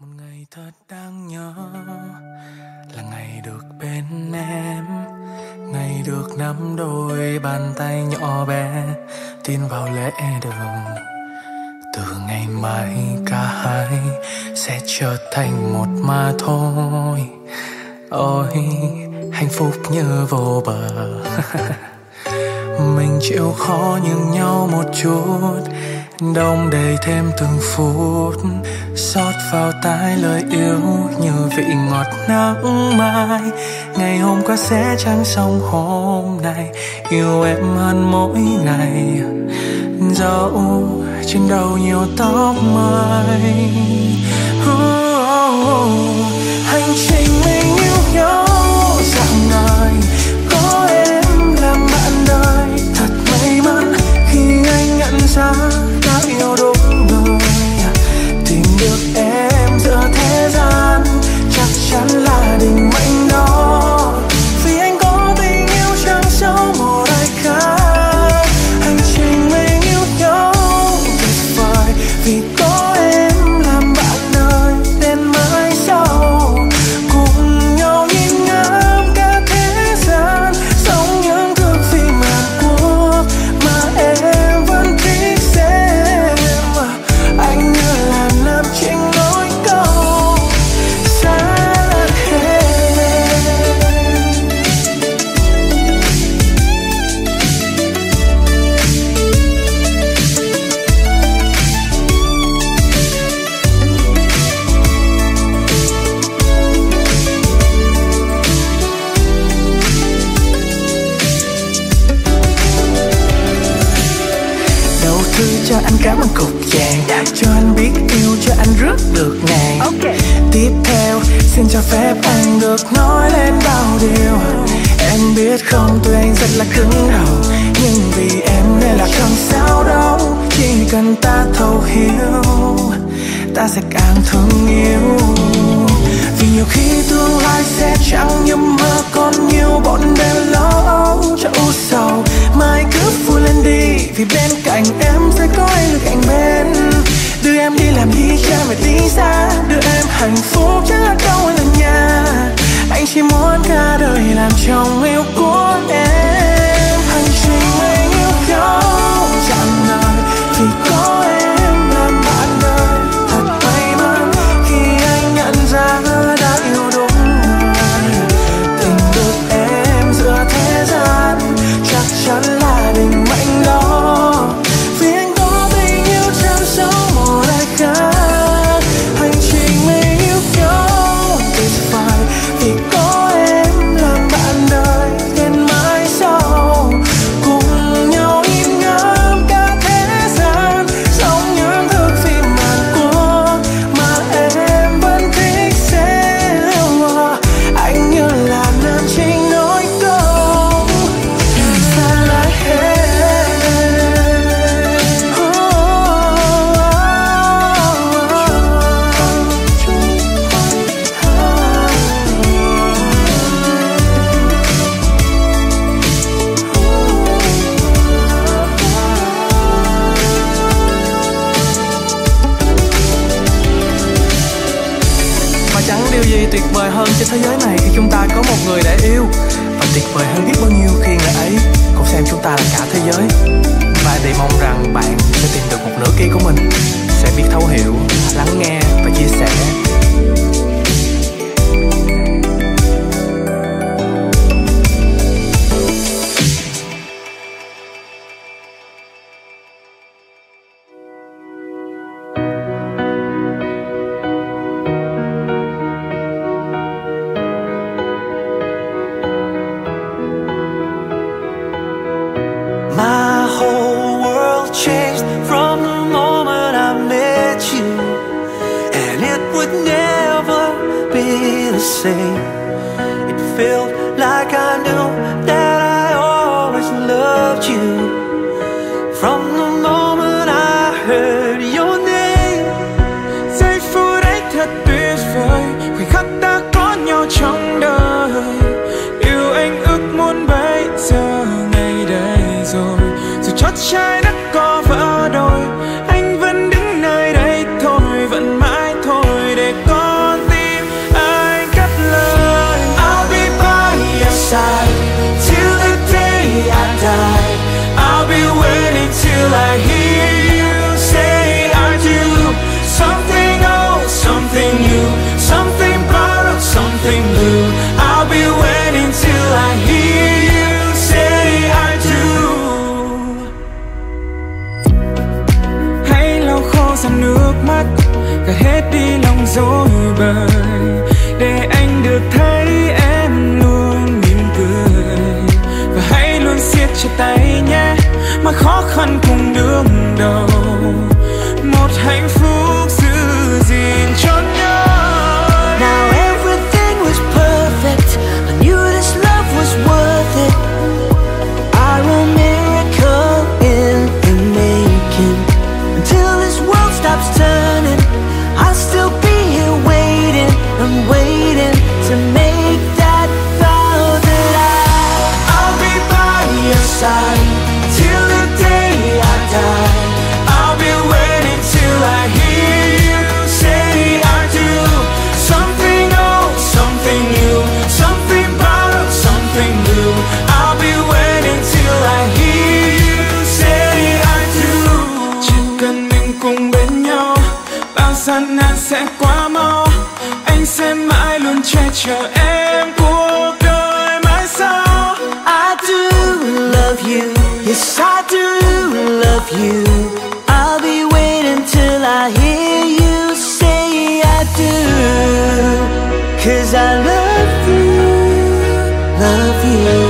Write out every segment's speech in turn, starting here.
Một ngày thật đáng nhớ là ngày được bên em, ngày được nắm đôi bàn tay nhỏ bé tin vào lễ đường. Từ ngày mai cả hai sẽ trở thành một mà thôi. Ôi hạnh phúc như vô bờ. Mình chịu khó nhường nhau một chút, đong đầy thêm từng phút, xót vào tai lời yêu như vị ngọt nắng mai. Ngày hôm qua sẽ chẳng xong hôm nay, yêu em hơn mỗi ngày. Dẫu trên đầu nhiều tóc mai. Hành trình mình yêu nhau dặm đời, có em làm bạn đời. Thật may mắn khi anh nhận ra đã yêu đúng người. Tìm được em giữa thế gian chắc chắn là định mệnh đó. Vì anh có tình yêu chẳng sâu một ai khác. Hành trình mình yêu nhau tuyệt vời, vì có em làm bạn đời đến mãi sau. Cùng nhau nhìn ngắm cả thế gian, sống những thước phim Hàn Quốc mà em vẫn thích xem. Anh như là nam chính nối câu xa hết. Đầu thư cho anh cảm ơn cục vàng, cho anh biết yêu cho anh rước được ngàn. Tiếp theo xin cho phép anh được nói lên bao điều. Em biết không, tụi anh rất là cứng đầu, nhưng vì em nên là không sao đâu. Chỉ cần ta thấu hiểu, ta sẽ càng thương yêu. Vì nhiều khi tương lai sẽ chẳng như mơ, còn nhiều bọn đêm lo âu cho u sầu. Mai cứ vui lên đi, vì bên cạnh em sẽ có anh được cạnh bên. Đưa em đi làm đi cha mẹ tí xa, đưa em hạnh phúc chẳng là đâu là nhà. Anh chỉ muốn cả đời làm chồng yêu của em. Hành trình mình yêu nhau trọn đời, vì có em làm bạn đời. Thật may mắn khi anh nhận ra đã yêu đúng người. Tình được em giữa thế gian chắc chắn là định mệnh đó. Vì anh có tình yêu chẳng sống một ai khác. Hành trình mình yêu nhau tuyệt vời, vì có em làm bạn đời đến mãi sau. Cùng nhau nhìn ngắm cả thế gian, sống những thước phim Hàn Quốc mà em vẫn thích xem. Anh như là nam chính nối câu xa lại hết. Và chẳng điều gì tuyệt vời hơn trên thế giới này khi chúng ta có một người để yêu. Và tuyệt vời hơn biết bao nhiêu khi người ấy cũng xem chúng ta là cả thế giới. Và để mong rằng bạn sẽ tìm được một nửa kia của mình, sẽ biết thấu hiểu, lắng nghe và chia sẻ. My whole world changed from the moment I met you, and it would never be the same. It felt like I knew that I always loved you. From the moment I heard your name, giây phút ấy thật tuyệt vời, khoảnh khắc ta có nhau trong đời. Yêu anh ước muốn bây giờ ngày đây rồi, dù chót trái đất có vỡ đôi, anh vẫn đứng nơi đây thôi, vẫn mãi thôi để có đi lòng dối bời, để anh được thấy em luôn mỉm cười. Và hãy luôn siết chặt tay nhé, mà khó khăn cùng đương đầu, một hạnh phúc giữ gìn cho nhau. Now everything was perfect, I knew this love was worth it. Our own miracle in the making. Until this world stops turning, I'll still be here waiting and waiting to make that vow that I'll be by your side till the day I die. I'll be waiting till I hear you say I do. Something old, something new, something borrowed, something new. I'll be waiting till I hear you say I do. Chỉ cần mình cùng bên nhau, bao gian nan sẽ qua mau. Anh sẽ mãi luôn che chở em cuộc đời mãi sau. I do love you, yes I do love you. I'll be waiting till I hear you say I do. 'Cause I love you, love you.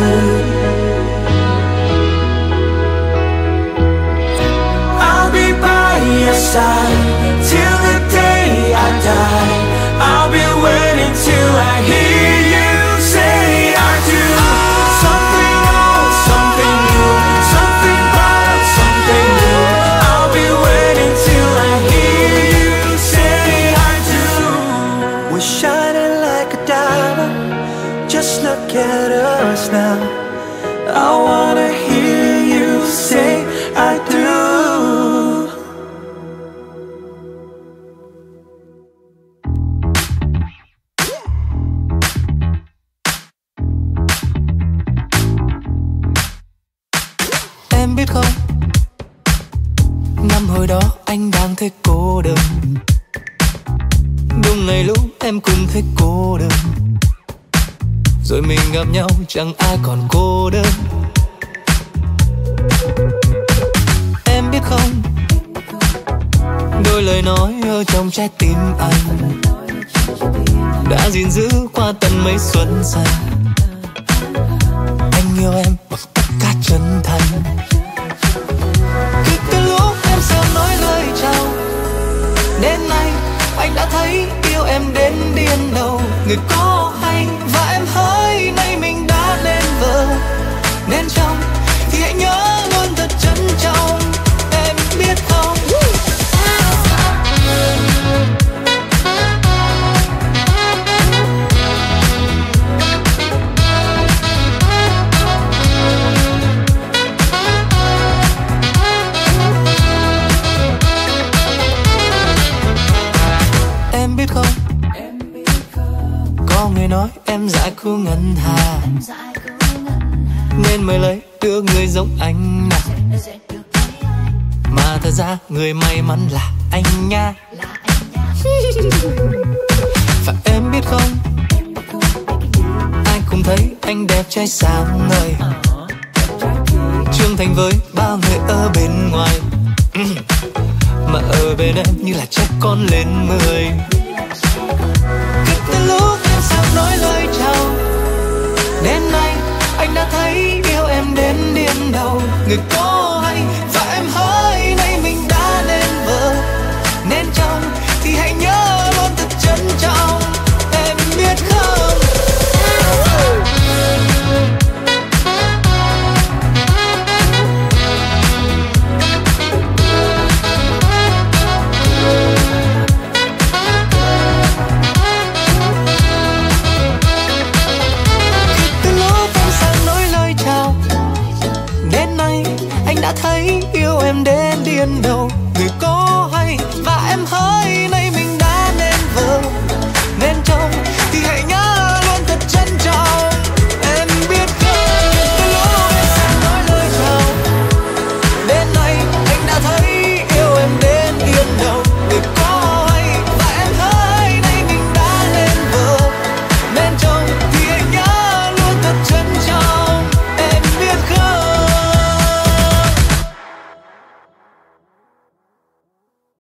I'll be by your side till the day I die. I'll be waiting till I hear you say I do. Something old, something new, something borrowed, something new. I'll be waiting till I hear you say I do. We're shining like a diamond, just look at us now. I wanna hear you say I do. Em biết không, năm hồi đó anh đang thấy cô đơn. Đúng ngày lúc em cũng thấy cô đơn, rồi mình gặp nhau chẳng ai còn cô đơn. Em biết không, đôi lời nói ở trong trái tim anh đã gìn giữ qua tận mấy xuân xanh. Anh yêu em bằng tất cả chân thành. Từ lúc em sớm nói lời chào, đến nay anh đã thấy yêu em đến điên đầu. Người có hay và em hỡi, nay mình đã lên vợ nên chồng, thì hãy nhớ luôn thật trân trọng. Em biết không, em biết không, có người nói em dại khu ngân hà, nên mới lấy được người giống anh nào. Mà thật ra người may mắn là anh nha. Và em biết không, ai cũng thấy anh đẹp trai sáng ngời, trưởng thành với bao người ở bên ngoài, mà ở bên em như là trẻ con lên 10. Từ lúc em sắp nói lời chào, đến nay anh đã thấy yêu em đến điên đầu. Người có